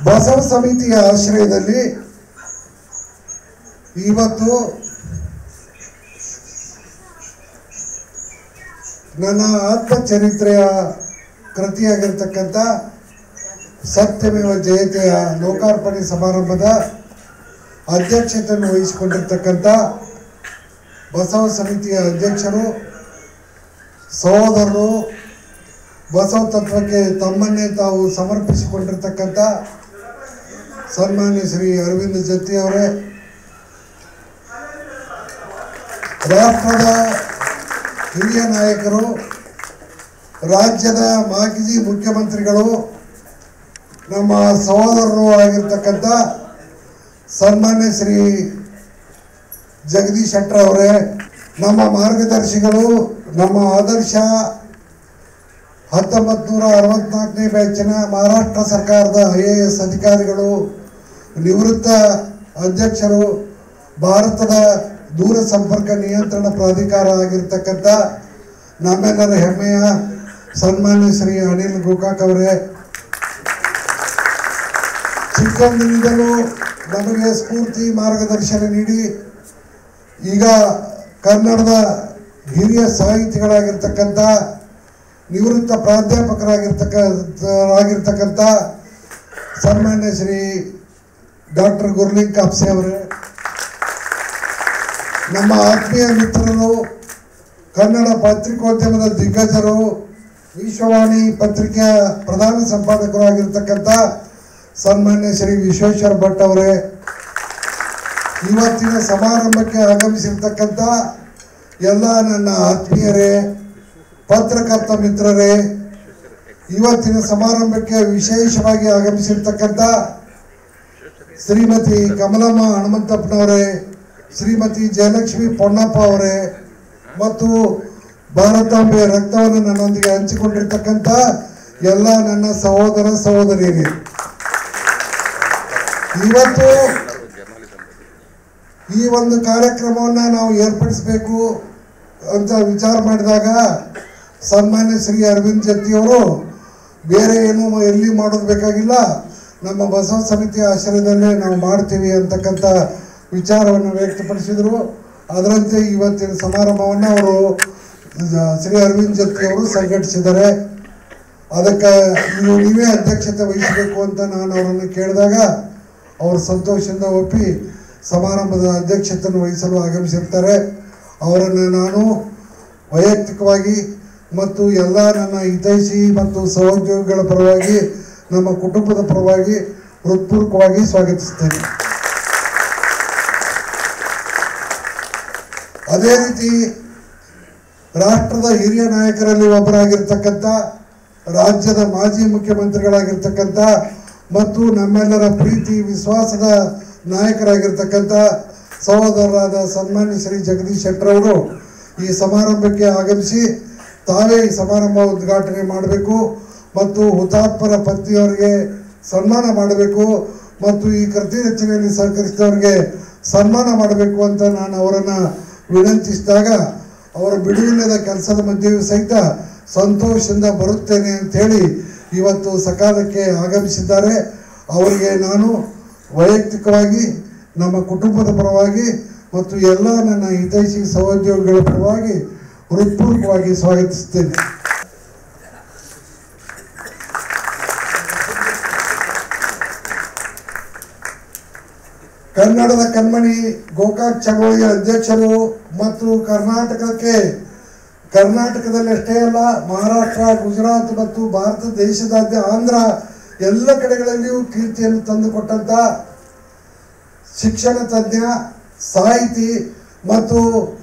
ಬಸವ ಸಮಿತಿಯ ಆಶ್ರಯದಲ್ಲಿ ಇವತ್ತು ನನ್ನ ಆತ್ಮಚರಿತ್ರೆಯ ಕೃತಿಯಾಗಿರ್ತಕ್ಕಂಥ ಸತ್ಯಮೇವ ಜಯತೆಯ ಲೋಕಾರ್ಪಣೆ ಸಮಾರಂಭದ ಅಧ್ಯಕ್ಷತೆಯನ್ನು ವಹಿಸಿಕೊಂಡಿರ್ತಕ್ಕಂಥ ಬಸವ ಸಮಿತಿಯ ಅಧ್ಯಕ್ಷರು, ಸಹೋದರರು, ಬಸವ ತತ್ವಕ್ಕೆ ತಮ್ಮನ್ನೇ ತಾವು ಸಮರ್ಪಿಸಿಕೊಂಡಿರ್ತಕ್ಕಂಥ ಸನ್ಮಾನ್ಯ ಶ್ರೀ ಅರವಿಂದ ಜತ್ತಿ ಅವರೇ, ರಾಷ್ಟ್ರದ ಹಿರಿಯ ನಾಯಕರು, ರಾಜ್ಯದ ಮಾಜಿ ಮುಖ್ಯಮಂತ್ರಿಗಳು, ನಮ್ಮ ಸಹೋದರರು ಆಗಿರ್ತಕ್ಕಂಥ ಸನ್ಮಾನ್ಯ ಶ್ರೀ ಜಗದೀಶ್ ಶೆಟ್ಟರ್ ಅವರೇ, ನಮ್ಮ ಮಾರ್ಗದರ್ಶಿಗಳು, ನಮ್ಮ ಆದರ್ಶ 1964ನೇ ಬ್ಯಾಚಿನ ಮಹಾರಾಷ್ಟ್ರ ಸರ್ಕಾರದ IAS ಅಧಿಕಾರಿಗಳು, ನಿವೃತ್ತ ಅಧ್ಯಕ್ಷರು, ಭಾರತದ ದೂರ ಸಂಪರ್ಕ ನಿಯಂತ್ರಣ ಪ್ರಾಧಿಕಾರ ಆಗಿರ್ತಕ್ಕಂಥ ನಮ್ಮೆಲ್ಲರ ಹೆಮ್ಮೆಯ ಸನ್ಮಾನ್ಯ ಶ್ರೀ ಅನಿಲ್ ಗೋಕಾಕ್ ಅವರೇ, ಚಿಕ್ಕಂದಿನಿಂದಲೂ ನಮಗೆ ಸ್ಫೂರ್ತಿ ಮಾರ್ಗದರ್ಶನ ನೀಡಿ ಈಗ ಕನ್ನಡದ ಹಿರಿಯ ಸಾಹಿತಿಗಳಾಗಿರ್ತಕ್ಕಂಥ ನಿವೃತ್ತ ಪ್ರಾಧ್ಯಾಪಕರಾಗಿರ್ತಕ್ಕಂಥ ಸನ್ಮಾನ್ಯ ಶ್ರೀ ಡಾಕ್ಟರ್ ಗುರ್ಲಿಂಗ್ ಕಾಪ್ಸೆ ಅವರೇ, ನಮ್ಮ ಆತ್ಮೀಯ ಮಿತ್ರರು, ಕನ್ನಡ ಪತ್ರಿಕೋದ್ಯಮದ ದಿಗ್ಗಜರು, ವಿಶ್ವವಾಣಿ ಪತ್ರಿಕೆಯ ಪ್ರಧಾನ ಸಂಪಾದಕರು ಆಗಿರ್ತಕ್ಕಂಥ ಸನ್ಮಾನ್ಯ ಶ್ರೀ ವಿಶ್ವೇಶ್ವರ ಭಟ್ ಅವರೇ, ಇವತ್ತಿನ ಸಮಾರಂಭಕ್ಕೆ ಆಗಮಿಸಿರ್ತಕ್ಕಂಥ ಎಲ್ಲ ನನ್ನ ಆತ್ಮೀಯರೇ, ಪತ್ರಕರ್ತ ಮಿತ್ರರೇ, ಇವತ್ತಿನ ಸಮಾರಂಭಕ್ಕೆ ವಿಶೇಷವಾಗಿ ಆಗಮಿಸಿರ್ತಕ್ಕಂಥ ಶ್ರೀಮತಿ ಕಮಲಮ್ಮ ಹನುಮಂತಪ್ಪನವರೇ, ಶ್ರೀಮತಿ ಜಯಲಕ್ಷ್ಮಿ ಪೊನ್ನಪ್ಪ ಅವರೇ ಮತ್ತು ಭಾರತಾಂಬೆಯ ರಕ್ತವನ್ನು ನನ್ನೊಂದಿಗೆ ಹಂಚಿಕೊಂಡಿರ್ತಕ್ಕಂಥ ಎಲ್ಲ ನನ್ನ ಸಹೋದರ ಸಹೋದರಿಯರೇ, ಇವತ್ತು ಈ ಒಂದು ಕಾರ್ಯಕ್ರಮವನ್ನು ನಾವು ಏರ್ಪಡಿಸಬೇಕು ಅಂತ ವಿಚಾರ ಮಾಡಿದಾಗ ಸನ್ಮಾನ್ಯ ಶ್ರೀ ಅರವಿಂದ್ ಜತ್ತಿಯವರು ಬೇರೆ ಏನು ಎಲ್ಲಿ ಮಾಡೋದು ಬೇಕಾಗಿಲ್ಲ, ನಮ್ಮ ಬಸವ ಸಮಿತಿಯ ಆಶ್ರಯದಲ್ಲೇ ನಾವು ಮಾಡ್ತೀವಿ ಅಂತಕ್ಕಂಥ ವಿಚಾರವನ್ನು ವ್ಯಕ್ತಪಡಿಸಿದರು. ಅದರಂತೆ ಇವತ್ತಿನ ಸಮಾರಂಭವನ್ನು ಅವರು ಶ್ರೀ ಅರವಿಂದ್ ಜತ್ತಿಯವರು ಸಂಘಟಿಸಿದ್ದಾರೆ. ಅದಕ್ಕೆ ನೀವೇ ಅಧ್ಯಕ್ಷತೆ ವಹಿಸಬೇಕು ಅಂತ ನಾನು ಅವರನ್ನು ಕೇಳಿದಾಗ ಅವರು ಸಂತೋಷದಿಂದ ಒಪ್ಪಿ ಸಮಾರಂಭದ ಅಧ್ಯಕ್ಷತೆಯನ್ನು ವಹಿಸಲು ಆಗಮಿಸಿರ್ತಾರೆ. ಅವರನ್ನು ನಾನು ವೈಯಕ್ತಿಕವಾಗಿ ಮತ್ತು ಎಲ್ಲ ನನ್ನ ಹಿತೈಷಿ ಮತ್ತು ಸಹೋದ್ಯೋಗಿಗಳ ಪರವಾಗಿ, ನಮ್ಮ ಕುಟುಂಬದ ಪರವಾಗಿ ಹೃತ್ಪೂರ್ವಕವಾಗಿ ಸ್ವಾಗತಿಸ್ತೇನೆ. ಅದೇ ರೀತಿ ರಾಷ್ಟ್ರದ ಹಿರಿಯ ನಾಯಕರಲ್ಲಿ ಒಬ್ಬರಾಗಿರ್ತಕ್ಕಂಥ, ರಾಜ್ಯದ ಮಾಜಿ ಮುಖ್ಯಮಂತ್ರಿಗಳಾಗಿರ್ತಕ್ಕಂಥ ಮತ್ತು ನಮ್ಮೆಲ್ಲರ ಪ್ರೀತಿ ವಿಶ್ವಾಸದ ನಾಯಕರಾಗಿರ್ತಕ್ಕಂಥ ಸಹೋದರರಾದ ಸನ್ಮಾನ್ಯ ಶ್ರೀ ಜಗದೀಶ್ ಶೆಟ್ಟರ್ ಅವರು ಈ ಸಮಾರಂಭಕ್ಕೆ ಆಗಮಿಸಿ ತಾವೇ ಈ ಸಮಾರಂಭ ಉದ್ಘಾಟನೆ ಮಾಡಬೇಕು ಮತ್ತು ಹುತಾತ್ಮರ ಪತ್ನಿಯವರಿಗೆ ಸನ್ಮಾನ ಮಾಡಬೇಕು ಮತ್ತು ಈ ಕೃತಿ ರಚನೆಯಲ್ಲಿ ಸಹಕರಿಸಿದವರಿಗೆ ಸನ್ಮಾನ ಮಾಡಬೇಕು ಅಂತ ನಾನು ಅವರನ್ನು ವಿನಂತಿಸಿದಾಗ ಅವರ ಬಿಡುವಿಲ್ಲದ ಕೆಲಸದ ಮಧ್ಯೆಯೂ ಸಹಿತ ಸಂತೋಷದಿಂದ ಬರುತ್ತೇನೆ ಅಂಥೇಳಿ ಇವತ್ತು ಸಕಾಲಕ್ಕೆ ಆಗಮಿಸಿದ್ದಾರೆ. ಅವರಿಗೆ ನಾನು ವೈಯಕ್ತಿಕವಾಗಿ, ನಮ್ಮ ಕುಟುಂಬದ ಪರವಾಗಿ ಮತ್ತು ಎಲ್ಲ ನನ್ನ ಹಿತೈಷಿ ಸಹೋದ್ಯೋಗಿಗಳ ಪರವಾಗಿ ಹೃತ್ಪೂರ್ವಕವಾಗಿ ಸ್ವಾಗತಿಸುತ್ತೇನೆ. ಕನ್ನಡದ ಕಣ್ಮಣಿ ಗೋಕಾಕ್ ಚಳವಳಿಯ ಅಧ್ಯಕ್ಷರು ಮತ್ತು ಕರ್ನಾಟಕದಲ್ಲಿ ಅಷ್ಟೇ ಅಲ್ಲ, ಮಹಾರಾಷ್ಟ್ರ, ಗುಜರಾತ್ ಮತ್ತು ಭಾರತ ದೇಶದಾದ್ಯಂತ ಆಂಧ್ರ ಎಲ್ಲ ಕಡೆಗಳಲ್ಲಿಯೂ ಕೀರ್ತಿಯನ್ನು ತಂದುಕೊಟ್ಟಂಥ ಶಿಕ್ಷಣ ತಜ್ಞ, ಸಾಹಿತಿ ಮತ್ತು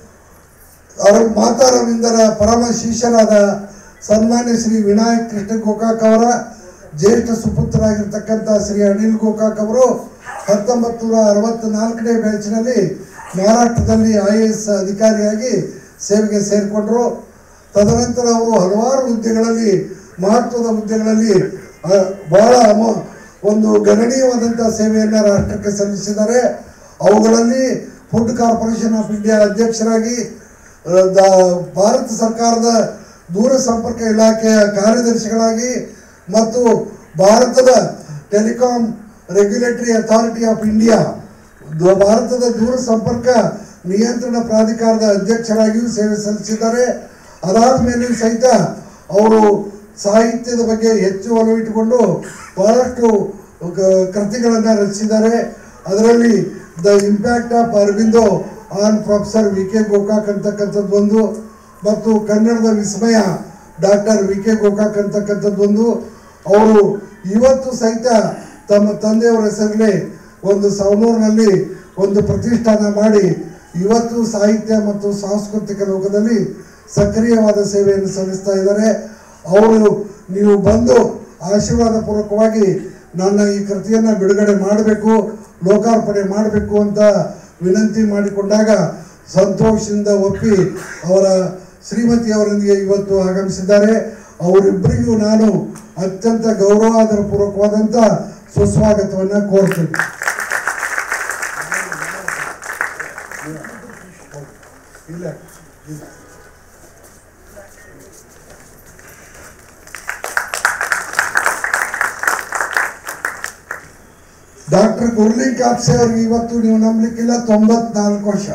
ಮಾತಾರವಿಂದರ ಪರಮ ಶಿಷ್ಯರಾದ ಸನ್ಮಾನ್ಯ ಶ್ರೀ ವಿನಾಯಕ್ ಕೃಷ್ಣ ಗೋಕಾಕ್ ಅವರ ಜ್ಯೇಷ್ಠ ಸುಪುತ್ರರಾಗಿರ್ತಕ್ಕಂಥ ಶ್ರೀ ಅನಿಲ್ ಗೋಕಾಕ್ ಅವರು 1964ನೇ ಬ್ಯಾಚಿನಲ್ಲಿ ಮಹಾರಾಷ್ಟ್ರದಲ್ಲಿ IAS ಅಧಿಕಾರಿಯಾಗಿ ಸೇವೆಗೆ ಸೇರಿಕೊಂಡರು. ತದನಂತರ ಅವರು ಹಲವಾರು ಹುದ್ದೆಗಳಲ್ಲಿ, ಮಹತ್ವದ ಹುದ್ದೆಗಳಲ್ಲಿ ಬಹಳ ಒಂದು ಗಣನೀಯವಾದಂಥ ಸೇವೆಯನ್ನು ರಾಷ್ಟ್ರಕ್ಕೆ ಸಲ್ಲಿಸಿದ್ದಾರೆ. ಅವುಗಳಲ್ಲಿ ಫುಡ್ ಕಾರ್ಪೊರೇಷನ್ ಆಫ್ ಇಂಡಿಯಾ ಅಧ್ಯಕ್ಷರಾಗಿ, ಭಾರತ ಸರ್ಕಾರದ ದೂರ ಸಂಪರ್ಕ ಇಲಾಖೆಯ ಕಾರ್ಯದರ್ಶಿಗಳಾಗಿ ಮತ್ತು ಭಾರತದ telecom regulatory authority of India ಭಾರತದ ದೂರ ಸಂಪರ್ಕ ನಿಯಂತ್ರಣ ಪ್ರಾಧಿಕಾರದ ಅಧ್ಯಕ್ಷರಾಗಿಯೂ ಸೇವೆ ಸಲ್ಲಿಸಿದ್ದಾರೆ. ಅದಾದ ಮೇಲೆ ಸಹಿತ ಅವರು ಸಾಹಿತ್ಯದ ಬಗ್ಗೆ ಹೆಚ್ಚು ಒಲವಿಟ್ಟುಕೊಂಡು ಬಹಳಷ್ಟು ಕೃತಿಗಳನ್ನು ರಚಿಸಿದ್ದಾರೆ. ಅದರಲ್ಲಿ the impact of Aurobindo on professor V K Gokak ಅಂತಕ್ಕಂಥದ್ದು ಒಂದು, ಮತ್ತು ಕನ್ನಡದ ವಿಸ್ಮಯ ಡಾಕ್ಟರ್ ವಿ ಕೆ ಗೋಕಾಕ್ ಅಂತಕ್ಕಂಥದ್ದು ಒಂದು. ಅವರು ಇವತ್ತು ಸಹಿತ ತಮ್ಮ ತಂದೆಯವರ ಹೆಸರಲ್ಲಿ ಒಂದು ಸವಣೂರಿನಲ್ಲಿ ಒಂದು ಪ್ರತಿಷ್ಠಾನ ಮಾಡಿ ಇವತ್ತು ಸಾಹಿತ್ಯ ಮತ್ತು ಸಾಂಸ್ಕೃತಿಕ ಲೋಕದಲ್ಲಿ ಸಕ್ರಿಯವಾದ ಸೇವೆಯನ್ನು ಸಲ್ಲಿಸ್ತಾ ಇದ್ದಾರೆ. ಅವರು ನೀವು ಬಂದು ಆಶೀರ್ವಾದ ಪೂರ್ವಕವಾಗಿ ನನ್ನ ಈ ಕೃತಿಯನ್ನು ಬಿಡುಗಡೆ ಮಾಡಬೇಕು, ಲೋಕಾರ್ಪಣೆ ಮಾಡಬೇಕು ಅಂತ ವಿನಂತಿ ಮಾಡಿಕೊಂಡಾಗ ಸಂತೋಷದಿಂದ ಒಪ್ಪಿ ಅವರ ಶ್ರೀಮತಿಯವರೊಂದಿಗೆ ಇವತ್ತು ಆಗಮಿಸಿದ್ದಾರೆ. ಅವರಿಬ್ಬರಿಗೂ ನಾನು ಅತ್ಯಂತ ಗೌರವಾದರ ಪೂರ್ವಕವಾದಂಥ ಸುಸ್ವಾಗತವನ್ನು ಕೋರ್ತೀನಿ. ಇಲ್ಲ ಡಾಕ್ಟರ್ ಗುರ್ಲಿ ಕಾಪ್ಸೆ ಅವ್ರಿಗೆ ಇವತ್ತು ನೀವು ನಂಬಲಿಕ್ಕಿಲ್ಲ 94 ವರ್ಷ.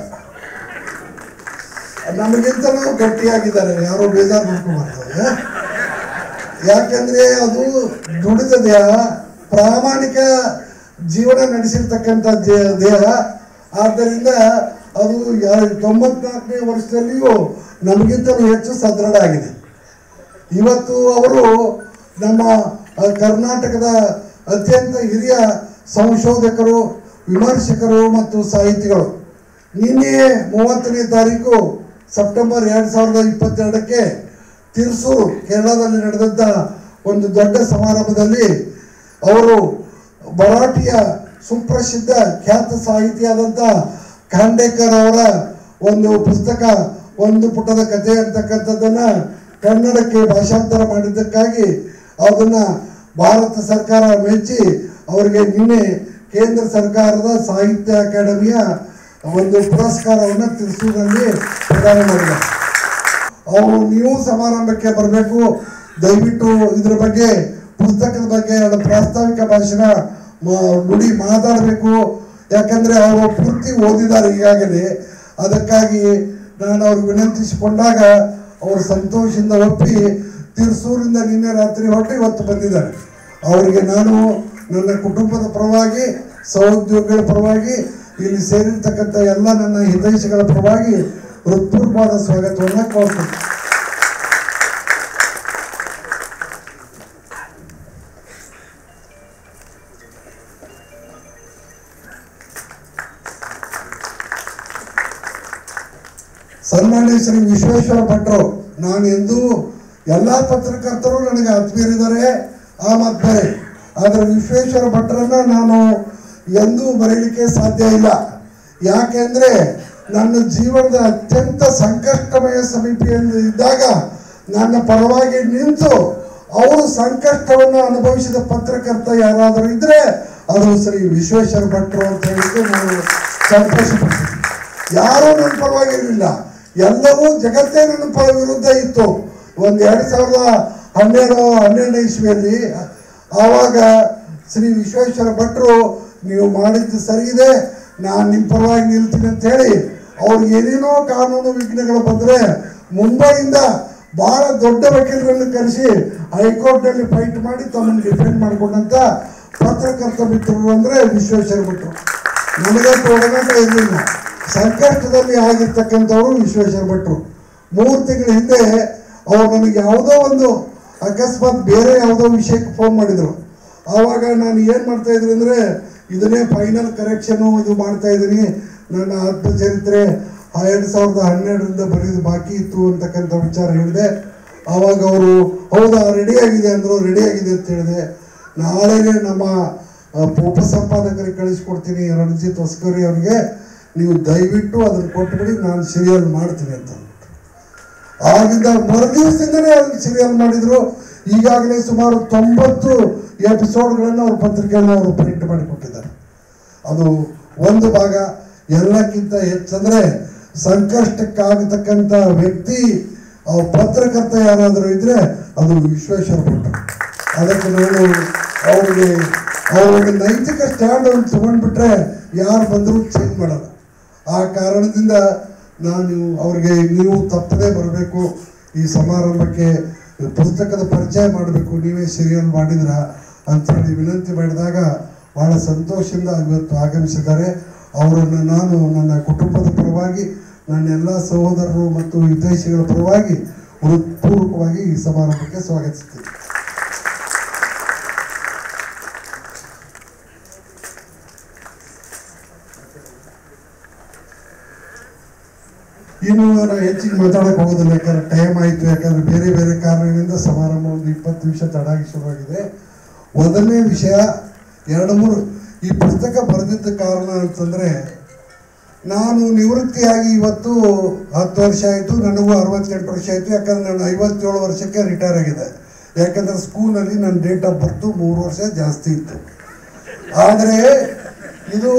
ನಮಗಿಂತಲೂ ಗಟ್ಟಿಯಾಗಿದ್ದಾರೆ, ಯಾರೋ ಬೇಜಾರು ಮಾಡ್ಕೊಂಡ್ಬರ್ತಾರೆ. ಯಾಕೆಂದ್ರೆ ಅದು ದುಡಿದ ದೇಹ, ಪ್ರಾಮಾಣಿಕ ಜೀವನ ನಡೆಸಿರ್ತಕ್ಕಂಥ ದೇಹ. ಆದ್ದರಿಂದ ಅದು 94ನೇ ವರ್ಷದಲ್ಲಿಯೂ ನಮಗಿಂತಲೂ ಹೆಚ್ಚು ಸದೃಢ ಆಗಿದೆ. ಇವತ್ತು ಅವರು ನಮ್ಮ ಕರ್ನಾಟಕದ ಅತ್ಯಂತ ಹಿರಿಯ ಸಂಶೋಧಕರು, ವಿಮರ್ಶಕರು ಮತ್ತು ಸಾಹಿತಿಗಳು. ನಿನ್ನೆ 30ನೇ ತಾರೀಕು ಸೆಪ್ಟೆಂಬರ್ 2022ಕ್ಕೆ ತಿರ್ಸೂರು ಕೇರಳದಲ್ಲಿ ನಡೆದಂಥ ಒಂದು ದೊಡ್ಡ ಸಮಾರಂಭದಲ್ಲಿ ಅವರು ಮರಾಠಿಯ ಸುಪ್ರಸಿದ್ಧ ಖ್ಯಾತ ಸಾಹಿತಿಯಾದಂಥ ಖಾಂಡೇಕರ್ ಅವರ ಒಂದು ಪುಸ್ತಕ ಒಂದು ಪುಟದ ಕಥೆ ಅಂತಕ್ಕಂಥದ್ದನ್ನು ಕನ್ನಡಕ್ಕೆ ಭಾಷಾಂತರ ಮಾಡಿದ್ದಕ್ಕಾಗಿ ಅದನ್ನು ಭಾರತ ಸರ್ಕಾರ ಮೆಚ್ಚಿ ಅವರಿಗೆ ನಿನ್ನೆ ಕೇಂದ್ರ ಸರ್ಕಾರದ ಸಾಹಿತ್ಯ ಅಕಾಡೆಮಿಯ ಒಂದು ಪುರಸ್ಕಾರವನ್ನು ತಿರ್ಸೂರಿನಲ್ಲಿ ಪ್ರದಾನ ಮಾಡಿದ್ದಾರೆ. ಅವರು ನೀವು ಸಮಾರಂಭಕ್ಕೆ ಬರಬೇಕು, ದಯವಿಟ್ಟು ಇದ್ರ ಬಗ್ಗೆ ಪುಸ್ತಕದ ಬಗ್ಗೆ ಪ್ರಾಸ್ತಾವಿಕ ಭಾಷಣ ನುಡಿ ಮಾತಾಡಬೇಕು. ಯಾಕಂದರೆ ಅವರು ಪೂರ್ತಿ ಓದಿದ್ದಾರೆ ಈಗಾಗಲೇ. ಅದಕ್ಕಾಗಿ ನಾನು ಅವ್ರಿಗೆ ವಿನಂತಿಸಿಕೊಂಡಾಗ ಅವರು ಸಂತೋಷದಿಂದ ಒಪ್ಪಿ ತಿರ್ಸೂರಿಂದ ನಿನ್ನೆ ರಾತ್ರಿ ಹೊರಟು ಇವತ್ತು ಬಂದಿದ್ದಾರೆ. ಅವರಿಗೆ ನಾನು ನನ್ನ ಕುಟುಂಬದ ಪರವಾಗಿ, ಸಹೋದ್ಯೋಗಿಗಳ ಪರವಾಗಿ, ಇಲ್ಲಿ ಸೇರಿರ್ತಕ್ಕಂಥ ಎಲ್ಲ ನನ್ನ ಹಿತೈಷಿಗಳ ಪರವಾಗಿ ಹೃತ್ಪೂರ್ವವಾದ ಸ್ವಾಗತವನ್ನು ಕೋರ್ತೀನಿ. ಸನ್ಮಾನ್ಯ ಶ್ರೀ ವಿಶ್ವೇಶ್ವರ ಭಟ್ರು, ನಾನು ಎಂದೂ ಎಲ್ಲ ಪತ್ರಕರ್ತರು ನನಗೆ ಆತ್ಮೀಯರಿದ್ದಾರೆ, ಆ ಮಾತು ಬೇರೆ. ಆದರೆ ವಿಶ್ವೇಶ್ವರ ಭಟ್ರನ್ನ ನಾನು ಎಂದೂ ಮರೆಯಲಿಕ್ಕೆ ಸಾಧ್ಯ ಇಲ್ಲ. ಯಾಕೆಂದರೆ ನನ್ನ ಜೀವನದ ಅತ್ಯಂತ ಸಂಕಷ್ಟಮಯ ಸಮೀಪೆಯಲ್ಲಿ ಇದ್ದಾಗ ನನ್ನ ಪರವಾಗಿ ನಿಂತು ಅವರು ಸಂಕಷ್ಟವನ್ನು ಅನುಭವಿಸಿದ ಪತ್ರಕರ್ತ ಯಾರಾದರೂ ಇದ್ದರೆ ಅದು ಶ್ರೀ ವಿಶ್ವೇಶ್ವರ ಭಟ್ರು ಅಂತ ಹೇಳಿದ್ರೆ ನಾನು ಸಂತೋಷಪಡ್ತೀನಿ. ಯಾರೂ ನನ್ನ ಪರವಾಗಿ ಇರಲಿಲ್ಲ, ಎಲ್ಲವೂ ಜಗತ್ತೇ ನನ್ನ ವಿರುದ್ಧ ಇತ್ತು. ಒಂದು 2012 ಇಸ್ವಿಯಲ್ಲಿ ಆವಾಗ ಶ್ರೀ ವಿಶ್ವೇಶ್ವರ ಭಟ್ರು ನೀವು ಮಾಡಿದ್ದು ಸರಿ ಇದೆ, ನಾನು ನಿಮ್ಮ ಪರವಾಗಿ ನಿಲ್ತೀನಿ ಅಂತ ಹೇಳಿ ಅವ್ರಿಗೆ ಏನೇನೋ ಕಾನೂನು ವಿಘ್ನಗಳು ಬಂದರೆ ಮುಂಬೈಯಿಂದ ಭಾಳ ದೊಡ್ಡ ವಕೀಲರನ್ನು ಕರೆಸಿ ಹೈಕೋರ್ಟ್ನಲ್ಲಿ ಫೈಟ್ ಮಾಡಿ ತಮ್ಮನ್ನು ಡಿಫೆಂಡ್ ಮಾಡಿಕೊಂಡಂಥ ಪತ್ರಕರ್ತ ಮಿತ್ರರು ಅಂದರೆ ವಿಶ್ವೇಶ್ವರ ಭಟ್ರು. ನನಗೆ ಒಡನಾಟ ಇರಲಿಲ್ಲ, ಸಂಕಷ್ಟದಲ್ಲಿ ಆಗಿರ್ತಕ್ಕಂಥವರು ವಿಶ್ವೇಶ್ವರ ಭಟ್ರು. 3 ತಿಂಗಳ ಹಿಂದೆ ಅವ್ರು ನನಗೆ ಯಾವುದೋ ಒಂದು ಅಕಸ್ಮಾತ್ ಬೇರೆ ಯಾವುದೋ ವಿಷಯಕ್ಕೆ ಫೋನ್ ಮಾಡಿದರು. ಆವಾಗ ನಾನು ಏನು ಮಾಡ್ತಾಯಿದ್ರಿ ಅಂದರೆ ಇದನ್ನೇ ಫೈನಲ್ ಕರೆಕ್ಷನು ಇದು ಮಾಡ್ತಾಯಿದ್ದೀನಿ, ನನ್ನ ಆತ್ಮಚರಿತ್ರೆ 2012ರಿಂದ ಬರೆಯೋದು ಬಾಕಿ ಇತ್ತು ಅಂತಕ್ಕಂಥ ವಿಚಾರ ಹೇಳಿದೆ. ಆವಾಗ ಅವರು ಹೌದಾ ರೆಡಿಯಾಗಿದೆ ಅಂದರು, ರೆಡಿಯಾಗಿದೆ ಅಂತ ಹೇಳಿದೆ. ನಾಳೆನೇ ನಮ್ಮ ಉಪಸಂಪಾದಕರಿಗೆ ಕಳಿಸ್ಕೊಡ್ತೀನಿ ರಣಜಿತ್ ಹೊಸಕರಿ ಅವ್ರಿಗೆ, ನೀವು ದಯವಿಟ್ಟು ಅದನ್ನು ಕೊಟ್ಟುಬಿಡಿ, ನಾನು ಸೀರಿಯಲ್ ಮಾಡ್ತೀನಿ ಅಂತ ಅಂದ್ಬಿಟ್ಟು ಆಗಿಂದ ಮರುದಿವಸದಿಂದಲೇ ಅದನ್ನು ಸೀರಿಯಲ್ ಮಾಡಿದರು. ಈಗಾಗಲೇ ಸುಮಾರು 90 ಎಪಿಸೋಡ್ಗಳನ್ನು ಅವ್ರ ಪತ್ರಿಕೆಯನ್ನು ಅವರು ಪ್ರಿಂಟ್ ಮಾಡಿಕೊಟ್ಟಿದ್ದಾರೆ. ಅದು ಒಂದು ಭಾಗ. ಎಲ್ಲಕ್ಕಿಂತ ಹೆಚ್ಚಂದರೆ ಸಂಕಷ್ಟಕ್ಕಾಗತಕ್ಕಂಥ ವ್ಯಕ್ತಿ ಪತ್ರಕರ್ತ ಯಾರಾದರೂ ಇದ್ದರೆ ಅದು ವಿಶ್ವೇಶ್ವರ ಭಟ್ರು. ಅದಕ್ಕೆ ನಾನು ಅವರಿಗೆ ಅವ್ರಿಗೆ ನೈತಿಕ ಸ್ಟ್ಯಾಂಡ್ ಒಂದು ತೊಗೊಂಡ್ಬಿಟ್ರೆ ಯಾರು ಬಂದರೂ ಚೇಂಜ್ ಮಾಡಲ್ಲ. ಆ ಕಾರಣದಿಂದ ನಾನು ಅವ್ರಿಗೆ ನೀವು ತಪ್ಪದೇ ಬರಬೇಕು, ಈ ಸಮಾರಂಭಕ್ಕೆ ಪುಸ್ತಕದ ಪರಿಚಯ ಮಾಡಬೇಕು, ನೀವೇ ಸೀರಿಯಲ್ ಮಾಡಿದ್ರ ಅಂತೇಳಿ ವಿನಂತಿ ಮಾಡಿದಾಗ ಭಾಳ ಸಂತೋಷದಿಂದ ಇವತ್ತು ಆಗಮಿಸಿದ್ದಾರೆ. ಅವರನ್ನು ನಾನು ನನ್ನ ಕುಟುಂಬದ ಪರವಾಗಿ, ನನ್ನ ಎಲ್ಲ ಸಹೋದರರು ಮತ್ತು ವಿದೇಶಿಗಳ ಪರವಾಗಿ ಹೃತ್ಪೂರ್ವಕವಾಗಿ ಈ ಸಮಾರಂಭಕ್ಕೆ ಸ್ವಾಗತಿಸ್ತೀನಿ. ಇನ್ನು ನಾನು ಹೆಚ್ಚಿಗೆ ಮಾತಾಡೋಕೆ ಹೋಗೋದಿಲ್ಲ, ಯಾಕಂದ್ರೆ ಟೈಮ್ ಆಯಿತು. ಯಾಕಂದರೆ ಬೇರೆ ಬೇರೆ ಕಾರಣಗಳಿಂದ ಸಮಾರಂಭ ಒಂದು 20 ನಿಮಿಷ ತಡಾಗಿ ಶುರುವಾಗಿದೆ. ಮೊದಲನೇ ವಿಷಯ, 2-3 ಈ ಪುಸ್ತಕ ಬರೆದಿದ್ದ ಕಾರಣ ಅಂತಂದರೆ, ನಾನು ನಿವೃತ್ತಿಯಾಗಿ ಇವತ್ತು 10 ವರ್ಷ ಆಯಿತು, ನನಗೂ 68 ವರ್ಷ ಆಯಿತು. ಯಾಕಂದರೆ ನಾನು 57 ವರ್ಷಕ್ಕೆ ರಿಟೈರ್ ಆಗಿದೆ. ಯಾಕಂದರೆ ಸ್ಕೂಲಲ್ಲಿ ನನ್ನ ಡೇಟ್ ಆಫ್ ಬರ್ತು 3 ವರ್ಷ ಜಾಸ್ತಿ ಇತ್ತು. ಆದರೆ ಇದು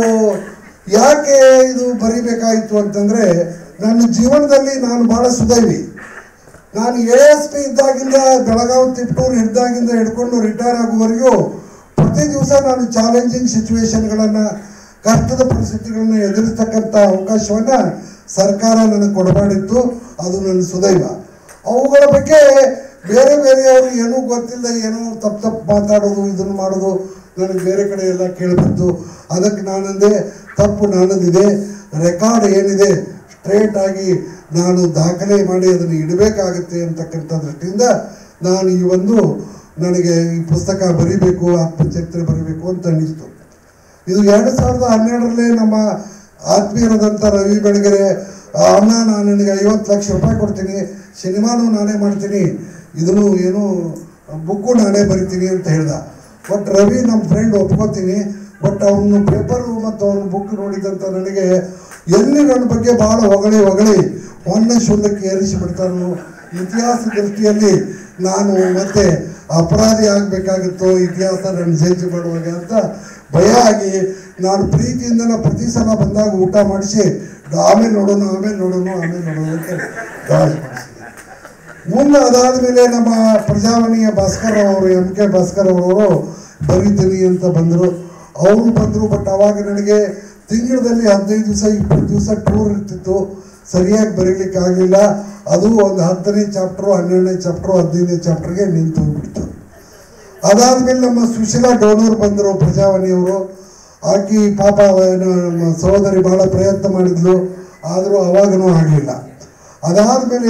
ಯಾಕೆ ಇದು ಬರಿಬೇಕಾಯಿತು ಅಂತಂದರೆ, ನನ್ನ ಜೀವನದಲ್ಲಿ ನಾನು ಭಾಳ ಸುದೈವಿ. ನಾನು ASP ಇದ್ದಾಗಿಂದ ಬೆಳಗಾವಿ ತಿಪ್ಟೂರು ಇದ್ದಾಗಿಂದ ಹಿಡ್ಕೊಂಡು ರಿಟೈರ್ ಆಗುವವರೆಗೂ ಪ್ರತಿ ದಿವಸ ನಾನು ಚಾಲೆಂಜಿಂಗ್ ಸಿಚುವೇಶನ್ಗಳನ್ನು, ಕಷ್ಟದ ಪರಿಸ್ಥಿತಿಗಳನ್ನು ಎದುರಿಸ್ತಕ್ಕಂಥ ಅವಕಾಶವನ್ನು ಸರ್ಕಾರ ನನಗೆ ಕೊಡಬಾಡಿತ್ತು. ಅದು ನನ್ನ ಸುದೈವ. ಅವುಗಳ ಬಗ್ಗೆ ಬೇರೆ ಬೇರೆಯವರು ಏನೂ ಗೊತ್ತಿಲ್ಲದೆ ಏನೋ ತಪ್ಪು ಮಾತಾಡೋದು, ಇದನ್ನು ಮಾಡೋದು ನನಗೆ ಬೇರೆ ಕಡೆ ಎಲ್ಲ ಕೇಳಿಬಂತು. ಅದಕ್ಕೆ ನಾನಂದೆ, ತಪ್ಪು ನನ್ನದಿದೆ, ರೆಕಾರ್ಡ್ ಏನಿದೆ ಸ್ಟ್ರೇಟ್ ಆಗಿ ನಾನು ದಾಖಲೆ ಮಾಡಿ ಅದನ್ನು ಇಡಬೇಕಾಗತ್ತೆ ಅಂತಕ್ಕಂಥ ದೃಷ್ಟಿಯಿಂದ ನಾನು ಈ ಒಂದು ನನಗೆ ಈ ಪುಸ್ತಕ ಬರೀಬೇಕು, ಆತ್ಮಚರಿತ್ರೆ ಬರೀಬೇಕು ಅಂತ ಅನ್ನಿಸ್ತು. ಇದು 2012ರಲ್ಲೇ ನಮ್ಮ ಆತ್ಮೀಯರಾದಂಥ ರವಿ ಬೆಳಗೆರೆ, ಅಣ್ಣ ನಾನು ನಿನಗೆ 50 ಲಕ್ಷ ರೂಪಾಯಿ ಕೊಡ್ತೀನಿ, ಸಿನಿಮಾನು ನಾನೇ ಮಾಡ್ತೀನಿ, ಇದನ್ನು ಏನು ಬುಕ್ಕು ನಾನೇ ಬರಿತೀನಿ ಅಂತ ಹೇಳ್ದ. ಬಟ್ ರವಿ ನಮ್ಮ ಫ್ರೆಂಡ್ ಒಪ್ಕೋತೀನಿ, ಬಟ್ ಅವನು ಪೇಪರು ಮತ್ತು ಅವನ ಬುಕ್ ನೋಡಿದಂಥ ನನಗೆ ಎಲ್ಲಿ ನನ್ನ ಬಗ್ಗೆ ಭಾಳ ಹೊಗಳಿ ಮೊನ್ನೆ ಶುಲ್ಕಕ್ಕೆ ಏರಿಸಿಬಿಡ್ತಾನು, ಇತಿಹಾಸ ದೃಷ್ಟಿಯಲ್ಲಿ ನಾನು ಮತ್ತೆ ಅಪರಾಧಿ ಆಗಬೇಕಾಗುತ್ತೋ ಇತಿಹಾಸ ನನ್ನ ಜಡ್ಜ್ ಮಾಡುವಾಗ ಅಂತ ಭಯ ಆಗಿ ನಾನು ಪ್ರೀತಿಯಿಂದ ಪ್ರತಿ ಸಲ ಬಂದಾಗ ಊಟ ಮಾಡಿಸಿ ಆಮೇಲೆ ನೋಡೋಣ ಅಂತ ಗಾಳಿ ಮಾಡಿಸಿದೆ. ಮುಂದೆ ಅದಾದ ಮೇಲೆ ನಮ್ಮ ಪ್ರಜಾವಾಣಿಯ ಭಾಸ್ಕರ್ ಅವರು, MK ಭಾಸ್ಕರ್ ಅವರು ಬರೀತೀನಿ ಅಂತ ಬಂದರು. ಅವರು ಬಂದರು. ಬಟ್ ಅವಾಗ ನನಗೆ ತಿಂಗಳಲ್ಲಿ 15 ದಿವಸ 20 ದಿವಸ ಟೂರ್ ಇರ್ತಿತ್ತು, ಸರಿಯಾಗಿ ಬರೀಲಿಕ್ಕೆ ಆಗಲಿಲ್ಲ. ಅದು ಒಂದು 10ನೇ ಚಾಪ್ಟರು, 12ನೇ ಚಾಪ್ಟರು, 15ನೇ ಚಾಪ್ಟರ್ಗೆ ನಿಂತು ಹೋಗ್ಬಿಡ್ತು. ಅದಾದಮೇಲೆ ನಮ್ಮ ಸುಶೀಲಾ ಡೋನೂರ್ ಬಂದರು, ಪ್ರಜಾವಾಣಿಯವರು. ಆಕಿ ಪಾಪ ನಮ್ಮ ಸಹೋದರಿ ಭಾಳ ಪ್ರಯತ್ನ ಮಾಡಿದ್ಲು, ಆದರೂ ಅವಾಗನೂ ಆಗಲಿಲ್ಲ. ಅದಾದಮೇಲೆ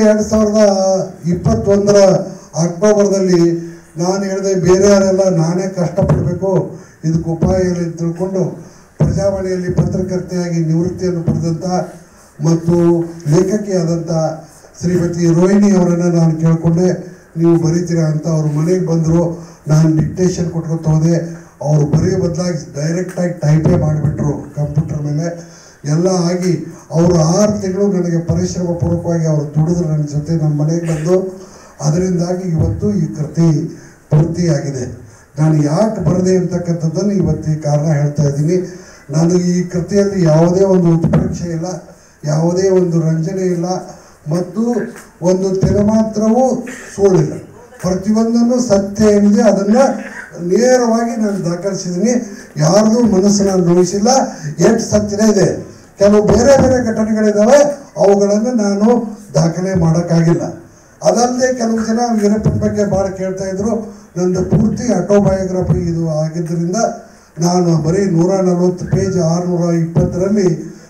2021ರ ಅಕ್ಟೋಬರ್ದಲ್ಲಿ ನಾನು ಹೇಳಿದೆ, ಬೇರೆಯವರೆಲ್ಲ ನಾನೇ ಕಷ್ಟಪಡಬೇಕು, ಇದಕ್ಕೆ ಉಪಾಯ ಇಲ್ಲ ತಿಳ್ಕೊಂಡು ಪ್ರಜಾವಾಣಿಯಲ್ಲಿ ಪತ್ರಕರ್ತೆಯಾಗಿ ನಿವೃತ್ತಿಯನ್ನು ಪಡೆದಂಥ ಮತ್ತು ಲೇಖಕಿಯಾದಂಥ ಶ್ರೀಮತಿ ರೋಹಿಣಿ ಅವರನ್ನು ನಾನು ಕೇಳಿಕೊಂಡೆ, ನೀವು ಬರೀತೀರಾ ಅಂತ. ಅವ್ರ ಮನೆಗೆ ಬಂದರು. ನಾನು ಡಿಕ್ಟೇಷನ್ ಕೊಟ್ಕೊತ ಹೋದೆ. ಅವರು ಬರೆಯೋ ಬದಲಾಗಿ ಡೈರೆಕ್ಟಾಗಿ ಟೈಪೇ ಮಾಡಿಬಿಟ್ರು ಕಂಪ್ಯೂಟರ್ ಮೇಲೆ. ಎಲ್ಲ ಆಗಿ ಅವರು 6 ತಿಂಗಳು ನನಗೆ ಪರಿಶ್ರಮ ಪೂರ್ವಕವಾಗಿ ಅವರು ದುಡಿದ್ರು ನನ್ನ ಜೊತೆ ನಮ್ಮ ಮನೆಗೆ ಬಂದು. ಅದರಿಂದಾಗಿ ಇವತ್ತು ಈ ಕೃತಿ ಪೂರ್ತಿಯಾಗಿದೆ. ನಾನು ಯಾಕೆ ಬರದೆ ಅಂತಕ್ಕಂಥದ್ದನ್ನು ಇವತ್ತು ಈ ಕಾರಣ ಹೇಳ್ತಾ ಇದ್ದೀನಿ. ನಾನು ಈ ಕೃತಿಯಲ್ಲಿ ಯಾವುದೇ ಒಂದು ಉತ್ಪ್ರೇಕ್ಷೆ ಇಲ್ಲ, ಯಾವುದೇ ಒಂದು ರಂಜನೆ ಇಲ್ಲ ಮತ್ತು ಒಂದು ತಿರುಮಾತ್ರವೂ ಸುಳ್ಳಿಲ್ಲ. ಪ್ರತಿಯೊಂದನ್ನು ಸತ್ಯ ಏನಿದೆ ಅದನ್ನು ನೇರವಾಗಿ ನಾನು ದಾಖಲಿಸಿದ್ದೀನಿ. ಯಾರ್ದು ಮನಸ್ಸನ್ನು ನೋಯಿಸಿಲ್ಲ. ಎಷ್ಟು ಸತ್ಯನೇ ಇದೆ, ಕೆಲವು ಬೇರೆ ಬೇರೆ ಘಟನೆಗಳಿದ್ದಾವೆ, ಅವುಗಳನ್ನು ನಾನು ದಾಖಲೆ ಮಾಡೋಕ್ಕಾಗಿಲ್ಲ. ಅದಲ್ಲದೆ ಕೆಲವು ಜನ ವೀರಪ್ಪನ ಬಗ್ಗೆ ಭಾಳ ಕೇಳ್ತಾ ಇದ್ರು. ನಂದು ಪೂರ್ತಿ ಆಟೋಬಯೋಗ್ರಫಿ ಇದು ಆಗಿದ್ದರಿಂದ ನಾನು ಬರೀ 140 ಪೇಜ್, 620ರಲ್ಲಿ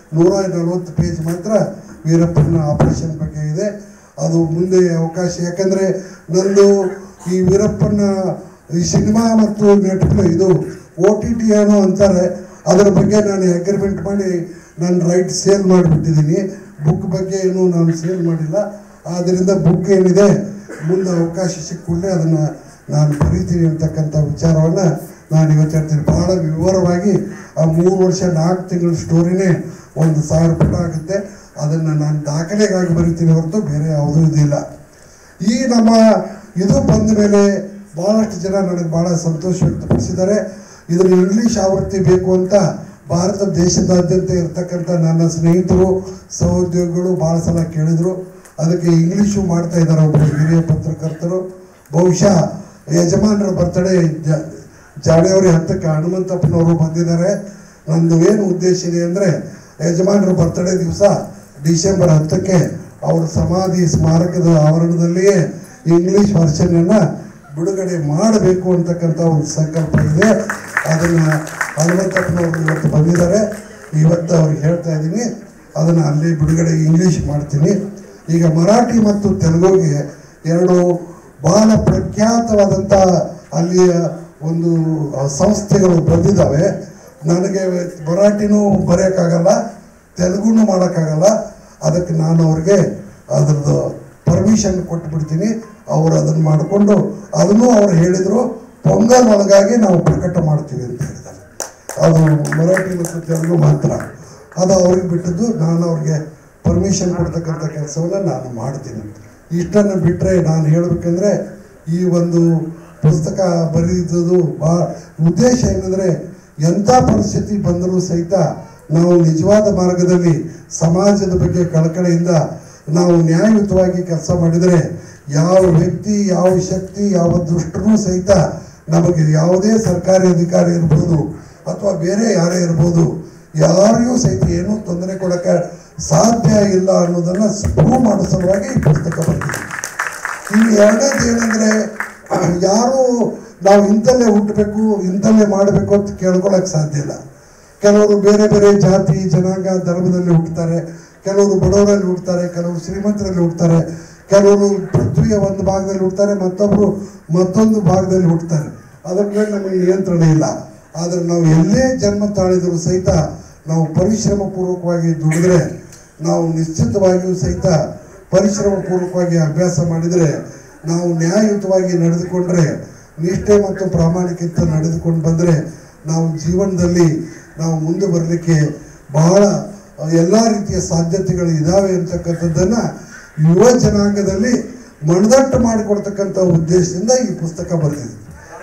140 ಪೇಜ್ ಮಾತ್ರ ವೀರಪ್ಪನ ಆಪರೇಷನ್ ಬಗ್ಗೆ ಇದೆ. ಅದು ಮುಂದೆ ಅವಕಾಶ, ಯಾಕಂದರೆ ನಂದು ಈ ವೀರಪ್ಪನ ಈ ಸಿನಿಮಾ ಮತ್ತು ನೆಟ್ಫ್ಲಿಕ್ಸ್ ಇದು OTT ಏನೋ ಅಂತಾರೆ, ಅದರ ಬಗ್ಗೆ ನಾನು ಅಗ್ರಿಮೆಂಟ್ ಮಾಡಿ ನಾನು ರೈಟ್ ಸೇಲ್ ಮಾಡಿಬಿಟ್ಟಿದ್ದೀನಿ. ಬುಕ್ ಬಗ್ಗೆ ಏನೂ ನಾನು ಸೇಲ್ ಮಾಡಿಲ್ಲ. ಆದ್ದರಿಂದ ಬುಕ್ ಏನಿದೆ ಮುಂದೆ ಅವಕಾಶ ಸಿಕ್ಕುಳ್ಳೇ ಅದನ್ನು ನಾನು ಬರೀತೀನಿ ಅಂತಕ್ಕಂಥ ವಿಚಾರವನ್ನು ನಾನು ಇವತ್ತು ಹೇಳ್ತೀನಿ. ಭಾಳ ವಿವರವಾಗಿ ಆ 3 ವರ್ಷ 4 ತಿಂಗಳ ಸ್ಟೋರಿನೇ 1000 ಪುಟ ಆಗುತ್ತೆ. ಅದನ್ನು ನಾನು ದಾಖಲೆಗಾಗಿ ಬರೀತೀನಿ ಹೊರತು ಬೇರೆ ಯಾವುದೂ ಇದಿಲ್ಲ. ಈ ನಮ್ಮ ಇದು ಬಂದ ಮೇಲೆ ಭಾಳಷ್ಟು ಜನ ನನಗೆ ಭಾಳ ಸಂತೋಷ ವ್ಯಕ್ತಪಡಿಸಿದ್ದಾರೆ. ಇದರ ಇಂಗ್ಲೀಷ್ ಆವೃತ್ತಿ ಬೇಕು ಅಂತ ಭಾರತ ದೇಶದಾದ್ಯಂತ ಇರ್ತಕ್ಕಂಥ ನನ್ನ ಸ್ನೇಹಿತರು, ಸಹೋದ್ಯೋಗಿಗಳು ಭಾಳ ಸಲ ಕೇಳಿದರು. ಅದಕ್ಕೆ ಇಂಗ್ಲೀಷು ಮಾಡ್ತಾ ಇದ್ದಾರೆ ಒಬ್ಬರು ಹಿರಿಯ ಪತ್ರಕರ್ತರು. ಬಹುಶಃ ಯಜಮಾನರ ಬರ್ತಡೇ ಜಾನ್ವರಿ 10ಕ್ಕೆ ಹನುಮಂತಪ್ಪನವರು ಬಂದಿದ್ದಾರೆ. ನಂದು ಏನು ಉದ್ದೇಶ ಇದೆ ಅಂದರೆ ಯಜಮಾನರ ಬರ್ತಡೇ ದಿವಸ ಡಿಸೆಂಬರ್ 10ಕ್ಕೆ ಅವರ ಸಮಾಧಿ ಸ್ಮಾರಕದ ಆವರಣದಲ್ಲಿಯೇ ಇಂಗ್ಲೀಷ್ ವರ್ಷನನ್ನು ಬಿಡುಗಡೆ ಮಾಡಬೇಕು ಅಂತಕ್ಕಂಥ ಒಂದು ಸಂಕಲ್ಪ ಇದೆ. ಅದನ್ನು ಹನುಮಂತಪ್ಪನವರು ಇವತ್ತು ಬಂದಿದ್ದಾರೆ. ಇವತ್ತು ಅವ್ರಿಗೆ ಹೇಳ್ತಾ ಇದ್ದೀನಿ, ಅದನ್ನು ಅಲ್ಲಿ ಬಿಡುಗಡೆ ಇಂಗ್ಲೀಷ್ ಮಾಡ್ತೀನಿ. ಈಗ ಮರಾಠಿ ಮತ್ತು ತೆಲುಗುಗೆ ಎರಡು ಬಹಳ ಪ್ರಖ್ಯಾತವಾದಂಥ ಅಲ್ಲಿಯ ಒಂದು ಸಂಸ್ಥೆಗಳು ಬಂದಿದ್ದಾವೆ. ನನಗೆ ಮರಾಠಿನೂ ಬರೆಯೋಕ್ಕಾಗಲ್ಲ, ತೆಲುಗುನೂ ಮಾಡೋಕ್ಕಾಗಲ್ಲ. ಅದಕ್ಕೆ ನಾನು ಅವ್ರಿಗೆ ಅದ್ರದ್ದು ಪರ್ಮಿಷನ್ ಕೊಟ್ಟುಬಿಡ್ತೀನಿ. ಅವರು ಅದನ್ನು ಮಾಡಿಕೊಂಡು ಅದನ್ನು ಅವ್ರು ಹೇಳಿದರು ಪೊಂಗಲ್ ಒಳಗಾಗಿ ನಾವು ಪ್ರಕಟ ಮಾಡ್ತೀವಿ ಅಂತ ಹೇಳಿದ್ದಾರೆ. ಅದು ಮರಾಠಿ ಮತ್ತು ತೆಲುಗು ಮಾತ್ರ, ಅದು ಅವ್ರಿಗೆ ಬಿಟ್ಟದ್ದು. ನಾನು ಅವ್ರಿಗೆ ಪರ್ಮಿಷನ್ ಕೊಡ್ತಕ್ಕಂಥ ಕೆಲಸವನ್ನು ನಾನು ಮಾಡ್ತೀನಿ. ಇಷ್ಟನ್ನು ಬಿಟ್ಟರೆ ನಾನು ಹೇಳಬೇಕಂದ್ರೆ ಈ ಒಂದು ಪುಸ್ತಕ ಬರೆದಿದ್ದು ಭಾಳ ಉದ್ದೇಶ ಏನಂದರೆ ಎಂಥ ಪರಿಸ್ಥಿತಿ ಬಂದರೂ ಸಹಿತ ನಾವು ನಿಜವಾದ ಮಾರ್ಗದಲ್ಲಿ ಸಮಾಜದ ಬಗ್ಗೆ ಕಳಕಳಿಯಿಂದ ನಾವು ನ್ಯಾಯಯುತವಾಗಿ ಕೆಲಸ ಮಾಡಿದರೆ ಯಾವ ವ್ಯಕ್ತಿ, ಯಾವ ಶಕ್ತಿ, ಯಾವ ದುಷ್ಟರೂ ಸಹಿತ ನಮಗೆ ಯಾವುದೇ ಸರ್ಕಾರಿ ಅಧಿಕಾರಿ ಇರ್ಬೋದು ಅಥವಾ ಬೇರೆ ಯಾರೇ ಇರ್ಬೋದು, ಯಾರಿಗೂ ಸಹಿತ ಏನೂ ತೊಂದರೆ ಕೊಡೋಕ್ಕೆ ಸಾಧ್ಯ ಇಲ್ಲ ಅನ್ನೋದನ್ನು ಪ್ರೂವ್ ಮಾಡೋ ಸಲುವಾಗಿ ಈ ಪುಸ್ತಕ ಬರ್ತೀವಿ. ಇನ್ನು ಎರಡನೇದು ಏನಂದರೆ, ಯಾರೂ ನಾವು ಇಂಥಲ್ಲೇ ಹುಟ್ಟಬೇಕು, ಇಂಥಲ್ಲೇ ಮಾಡಬೇಕು ಅಂತ ಕೇಳ್ಕೊಳ್ಳೋಕೆ ಸಾಧ್ಯ ಇಲ್ಲ. ಕೆಲವರು ಬೇರೆ ಬೇರೆ ಜಾತಿ, ಜನಾಂಗ, ಧರ್ಮದಲ್ಲಿ ಹುಟ್ಟುತ್ತಾರೆ. ಕೆಲವರು ಬಡವರಲ್ಲಿ ಹುಟ್ಟುತ್ತಾರೆ, ಕೆಲವರು ಶ್ರೀಮಂತರಲ್ಲಿ ಹುಟ್ಟುತ್ತಾರೆ, ಕೆಲವರು ಪೃಥ್ವಿಯ ಒಂದು ಭಾಗದಲ್ಲಿ ಹುಟ್ಟುತ್ತಾರೆ, ಮತ್ತೊಬ್ಬರು ಮತ್ತೊಂದು ಭಾಗದಲ್ಲಿ ಹುಟ್ಟುತ್ತಾರೆ. ಅದರ ಮೇಲೆ ನಮಗೆ ನಿಯಂತ್ರಣ ಇಲ್ಲ. ಆದರೆ ನಾವು ಎಲ್ಲೇ ಜನ್ಮ ತಾಳಿದರೂ ಸಹಿತ ನಾವು ಪರಿಶ್ರಮ ಪೂರ್ವಕವಾಗಿ ದುಡಿದ್ರೆ, ನಾವು ನಿಶ್ಚಿತವಾಗಿಯೂ ಸಹಿತ ಪರಿಶ್ರಮ ಪೂರ್ವಕವಾಗಿ ಅಭ್ಯಾಸ ಮಾಡಿದರೆ, ನಾವು ನ್ಯಾಯಯುತವಾಗಿ ನಡೆದುಕೊಂಡ್ರೆ, ನಿಷ್ಠೆ ಮತ್ತು ಪ್ರಾಮಾಣಿಕತೆ ನಡೆದುಕೊಂಡು ಬಂದರೆ ನಾವು ಜೀವನದಲ್ಲಿ ನಾವು ಮುಂದೆ ಬರಲಿಕ್ಕೆ ಬಹಳ ಎಲ್ಲ ರೀತಿಯ ಸಾಧ್ಯತೆಗಳು ಇದ್ದಾವೆ ಅಂತಕ್ಕಂಥದ್ದನ್ನು ಯುವ ಜನಾಂಗದಲ್ಲಿ ಮನದಟ್ಟು ಮಾಡಿಕೊಡ್ತಕ್ಕಂಥ ಉದ್ದೇಶದಿಂದ ಈ ಪುಸ್ತಕ ಬರೆದಿದೆ.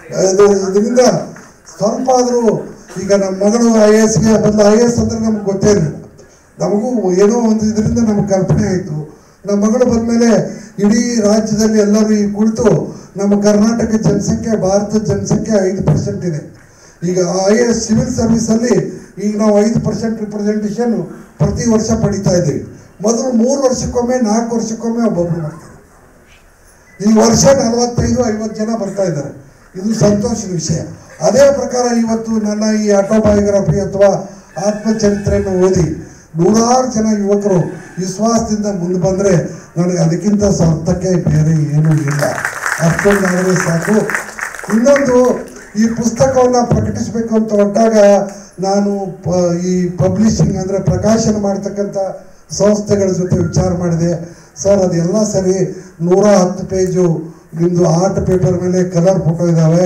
ಇದರಿಂದ ಸ್ವಲ್ಪ ಆದರೂ ಈಗ ನಮ್ಮ ಮಗಳು IASಗೆ ಬದಲು IAS ಅಂದರೆ ನಮ್ಗೆ ಗೊತ್ತೇ ಇರಲಿಲ್ಲ. ನಮಗೂ ಏನೋ ಒಂದು ಇದರಿಂದ ನಮ್ಗೆ ಕಲ್ಪನೆ ಆಯಿತು. ನಮ್ಮ ಮಗಳು ಬಂದಮೇಲೆ ಇಡೀ ರಾಜ್ಯದಲ್ಲಿ ಎಲ್ಲರೂ ಈ ಕುಳಿತು ನಮ್ಮ ಕರ್ನಾಟಕ ಜನಸಂಖ್ಯೆ ಭಾರತದ ಜನಸಂಖ್ಯೆ 5% ಇದೆ. ಈಗ IAS ಸಿವಿಲ್ ಸರ್ವಿಸಲ್ಲಿ ಈಗ ನಾವು 5% ರಿಪ್ರೆಸೆಂಟೇಷನ್ ಪ್ರತಿ ವರ್ಷ ಪಡಿತಾ ಇದ್ದೀವಿ. ಮೊದಲು 3 ವರ್ಷಕ್ಕೊಮ್ಮೆ 4 ವರ್ಷಕ್ಕೊಮ್ಮೆ ಒಬ್ಬೊಬ್ಬರು ಬರ್ತಾರೆ. ಈ ವರ್ಷ 45-50 ಜನ ಬರ್ತಾ ಇದ್ದಾರೆ. ಇದು ಸಂತೋಷದ ವಿಷಯ. ಅದೇ ಪ್ರಕಾರ ಇವತ್ತು ನನ್ನ ಈ ಆಟೋಬಯೋಗ್ರಫಿ ಅಥವಾ ಆತ್ಮಚರಿತ್ರೆಯನ್ನು ಓದಿ ನೂರಾರು ಜನ ಯುವಕರು ವಿಶ್ವಾಸದಿಂದ ಮುಂದೆ ಬಂದರೆ ನನಗೆ ಅದಕ್ಕಿಂತ ಸಾರ್ಥಕ್ಕೆ ಬೇರೆ ಏನೂ ಇಲ್ಲ. ಅಷ್ಟೊಂದಾದರೆ ಸಾಕು. ಇನ್ನೊಂದು, ಈ ಪುಸ್ತಕವನ್ನು ಪ್ರಕಟಿಸಬೇಕು ಅಂತ ಹೊರಟಾಗ ನಾನು ಈ ಪಬ್ಲಿಷಿಂಗ್ ಅಂದರೆ ಪ್ರಕಾಶನ ಮಾಡ್ತಕ್ಕಂಥ ಸಂಸ್ಥೆಗಳ ಜೊತೆ ವಿಚಾರ ಮಾಡಿದೆ. ಸರ್, ಅದೆಲ್ಲ ಸರಿ, 110 ಪೇಜು ನಿಮ್ಮದು ಆರ್ಟ್ ಪೇಪರ್ ಮೇಲೆ ಕಲರ್ ಫೋಟೋ ಇದ್ದಾವೆ,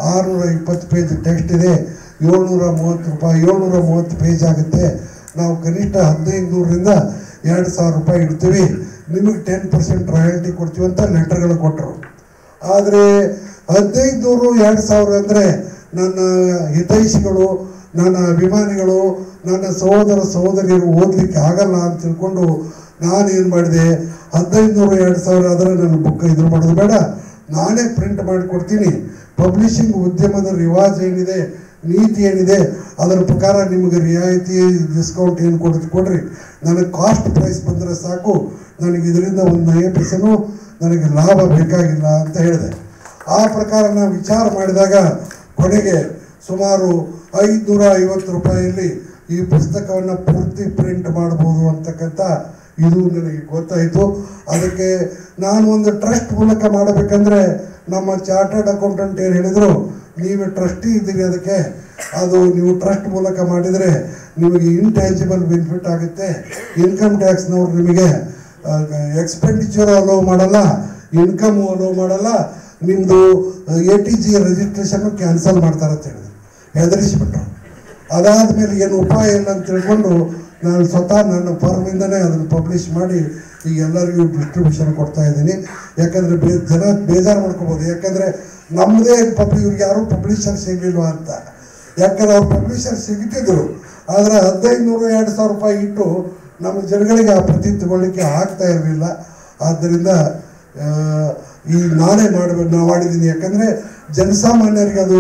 620 ಪೇಜ್ ಟೆಕ್ಸ್ಟ್ ಇದೆ, 730 ರೂಪಾಯಿ, 730 ಪೇಜ್ ಆಗುತ್ತೆ. ನಾವು ಕನಿಷ್ಠ 1500ರಿಂದ 2000 ರೂಪಾಯಿ ಇಡ್ತೀವಿ, ನಿಮಗೆ 10% ರಾಯಲ್ಟಿ ಕೊಡ್ತೀವಿ ಅಂತ ಲೆಟರ್ಗಳು ಕೊಟ್ಟರು. ಆದರೆ 1500, 2000 ಅಂದರೆ ನನ್ನ ಹಿತೈಷಿಗಳು, ನನ್ನ ಅಭಿಮಾನಿಗಳು, ನನ್ನ ಸಹೋದರ ಸಹೋದರಿಯರು ಓದಲಿಕ್ಕೆ ಆಗಲ್ಲ ಅಂತ ತಿಳ್ಕೊಂಡು ನಾನೇನು ಮಾಡಿದೆ, 1500, 2000 ಆದರೆ ನನ್ನ ಬುಕ್ ಇದ್ರ ಮಾಡೋದು ಬೇಡ, ನಾನೇ ಪ್ರಿಂಟ್ ಮಾಡಿಕೊಡ್ತೀನಿ. ಪಬ್ಲಿಷಿಂಗ್ ಉದ್ಯಮದ ರಿವಾಜ್ ಏನಿದೆ, ನೀತಿ ಏನಿದೆ, ಅದರ ಪ್ರಕಾರ ನಿಮಗೆ ರಿಯಾಯಿತಿ ಡಿಸ್ಕೌಂಟ್ ಏನು ಕೊಡ್ರಿ, ನನಗೆ ಕಾಸ್ಟ್ ಪ್ರೈಸ್ ಬಂದರೆ ಸಾಕು, ನನಗೆ ಇದರಿಂದ ಒಂದು 9% ನನಗೆ ಲಾಭ ಬೇಕಾಗಿಲ್ಲ ಅಂತ ಹೇಳಿದೆ. ಆ ಪ್ರಕಾರ ನಾನು ವಿಚಾರ ಮಾಡಿದಾಗ ಕೊನೆಗೆ ಸುಮಾರು 550 ರೂಪಾಯಿಯಲ್ಲಿ ಈ ಪುಸ್ತಕವನ್ನು ಪೂರ್ತಿ ಪ್ರಿಂಟ್ ಮಾಡ್ಬೋದು ಅಂತಕ್ಕಂಥ ಇದು ನನಗೆ ಗೊತ್ತಾಯಿತು. ಅದಕ್ಕೆ ನಾನು ಒಂದು ಟ್ರಸ್ಟ್ ಮೂಲಕ ಮಾಡಬೇಕಂದ್ರೆ ನಮ್ಮ ಚಾರ್ಟರ್ಡ್ ಅಕೌಂಟೆಂಟ್ ಏನು ಹೇಳಿದರು, ನೀವು ಟ್ರಸ್ಟಿ ಇದ್ದೀರಿ, ಅದಕ್ಕೆ ಅದು ನೀವು ಟ್ರಸ್ಟ್ ಮೂಲಕ ಮಾಡಿದರೆ ನಿಮಗೆ ಇಂಟ್ಯಾಂಜಿಬಲ್ ಬೆನಿಫಿಟ್ ಆಗುತ್ತೆ. ಇನ್ಕಮ್ ಟ್ಯಾಕ್ಸ್ನವ್ರು ನಿಮಗೆ ಎಕ್ಸ್ಪೆಂಡಿಚರ್ ಅಲೋ ಮಾಡಲ್ಲ, ಇನ್ಕಮ್ ಅಲೋ ಮಾಡಲ್ಲ, ನಿಮ್ಮದು ATG ರಿಜಿಸ್ಟ್ರೇಷನ್ನು ಕ್ಯಾನ್ಸಲ್ ಮಾಡ್ತಾರೆ ಅಂತ ಹೇಳಿದ್ರು. ಹೆದರಿಸಿಬಿಟ್ರು. ಅದಾದಮೇಲೆ ಏನು ಉಪಾಯ ಇಲ್ಲ ಅಂತ ತಿಳ್ಕೊಂಡು ನಾನು ಸ್ವತಃ ನನ್ನ ಫರ್ಮಿಂದನೇ ಅದನ್ನು ಪಬ್ಲಿಷ್ ಮಾಡಿ ಈಗ ಎಲ್ಲರಿಗೂ ಡಿಸ್ಟ್ರಿಬ್ಯೂಷನ್ ಕೊಡ್ತಾ ಇದ್ದೀನಿ. ಯಾಕಂದರೆ ಜನ ಬೇಜಾರು ಮಾಡ್ಕೋಬೋದು, ಯಾಕಂದರೆ ನಮ್ಮದೇ ಇವ್ರಿಗೆ ಯಾರೂ ಪಬ್ಲಿಷರ್ ಸಿಗಲಿಲ್ವ ಅಂತ. ಯಾಕಂದರೆ ಅವ್ರು ಪಬ್ಲಿಷರ್ ಸಿಗ್ತಿದ್ರು, ಆದರೆ 1500, 2000 ರೂಪಾಯಿ ಇಟ್ಟು ನಮ್ಮ ಜನಗಳಿಗೆ ಆ ಪ್ರತಿ ತಗೊಳ್ಳಿಕ್ಕೆ ಆಗ್ತಾ ಇರಲಿಲ್ಲ. ಆದ್ದರಿಂದ ಈ ನಾನೇ ಮಾಡಿದ್ದೀನಿ. ಯಾಕಂದರೆ ಜನಸಾಮಾನ್ಯರಿಗೆ ಅದು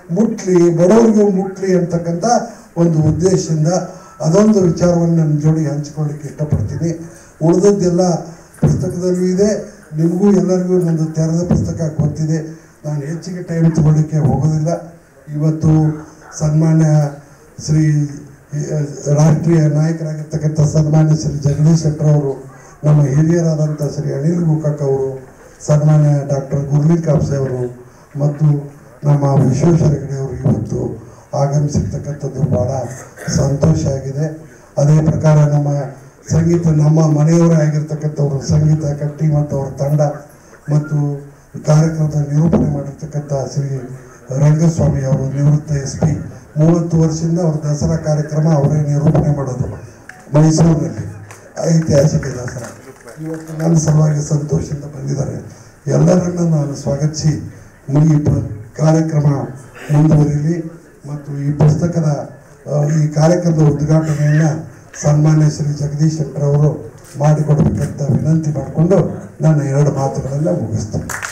ಮುಟ್ಲಿ, ಬಡವರಿಗೂ ಮುಟ್ಲಿ ಅಂತಕ್ಕಂಥ ಒಂದು ಉದ್ದೇಶದಿಂದ ಅದೊಂದು ವಿಚಾರವನ್ನು ನನ್ನ ಜೋಡಿ ಹಂಚಿಕೊಳ್ಳಿಕ್ಕೆ ಇಷ್ಟಪಡ್ತೀನಿ. ಉಳಿದದ್ದೆಲ್ಲ ಪುಸ್ತಕದಲ್ಲೂ ಇದೆ, ನಿಮಗೂ ಎಲ್ಲರಿಗೂ ನಂದು ತೆರೆದ ಪುಸ್ತಕ ಗೊತ್ತಿದೆ. ನಾನು ಹೆಚ್ಚಿಗೆ ಟೈಮ್ ತಗೊಳ್ಳಿಕ್ಕೆ ಹೋಗೋದಿಲ್ಲ. ಇವತ್ತು ಸನ್ಮಾನ್ಯ ಶ್ರೀ ರಾಷ್ಟ್ರೀಯ ನಾಯಕರಾಗಿರ್ತಕ್ಕಂಥ ಸನ್ಮಾನ್ಯ ಶ್ರೀ ಜಗದೀಶ್ ಶೆಟ್ಟರ್ ಅವರು, ನಮ್ಮ ಹಿರಿಯರಾದಂಥ ಶ್ರೀ ಅನಿಲ್ ಗೋಕಾಕ್ ಅವರು, ಸನ್ಮಾನ್ಯ ಡಾಕ್ಟರ್ ಗುರ್ಲಿ ಕಾಪ್ಸೆ ಅವರು ಮತ್ತು ನಮ್ಮ ವಿಶ್ವೇಶ್ವರ ಹೆಗಡೆ ಅವರು ಇವತ್ತು ಆಗಮಿಸಿರ್ತಕ್ಕಂಥದ್ದು ಭಾಳ ಸಂತೋಷ ಆಗಿದೆ. ಅದೇ ಪ್ರಕಾರ ನಮ್ಮ ಸಂಗೀತ, ನಮ್ಮ ಮನೆಯವರೇ ಆಗಿರ್ತಕ್ಕಂಥವ್ರು ಸಂಗೀತ ಕಟ್ಟಿ ಮತ್ತು ಅವ್ರ ತಂಡ ಮತ್ತು ಕಾರ್ಯಕ್ರಮದ ನಿರೂಪಣೆ ಮಾಡಿರ್ತಕ್ಕಂಥ ಶ್ರೀ ರಂಗಸ್ವಾಮಿ ಅವರು, ನಿವೃತ್ತ SP, 30 ವರ್ಷದಿಂದ ಅವ್ರ ದಸರಾ ಕಾರ್ಯಕ್ರಮ ಅವರೇ ನಿರೂಪಣೆ ಮಾಡೋದು ಮೈಸೂರಿನಲ್ಲಿ, ಐತಿಹಾಸಿಕ ದಸರಾ. ಇವತ್ತು ನನ್ನ ಸಲುವಾಗಿ ಸಂತೋಷದಿಂದ ಬಂದಿದ್ದಾರೆ. ಎಲ್ಲರನ್ನ ನಾನು ಸ್ವಾಗತಿಸಿ ಈ ಕಾರ್ಯಕ್ರಮ ಮುಂದುವರಿಲಿ ಮತ್ತು ಈ ಪುಸ್ತಕದ ಈ ಕಾರ್ಯಕ್ರಮದ ಉದ್ಘಾಟನೆಯನ್ನು ಸನ್ಮಾನ್ಯ ಶ್ರೀ ಜಗದೀಶ್ ಶೆಟ್ಟರ್ ಅವರು ಮಾಡಿಕೊಡ್ಬೇಕಂತ ವಿನಂತಿ ಮಾಡಿಕೊಂಡು ನನ್ನ 2 ಮಾತುಗಳೆಲ್ಲ ಮುಗಿಸ್ತೇನೆ.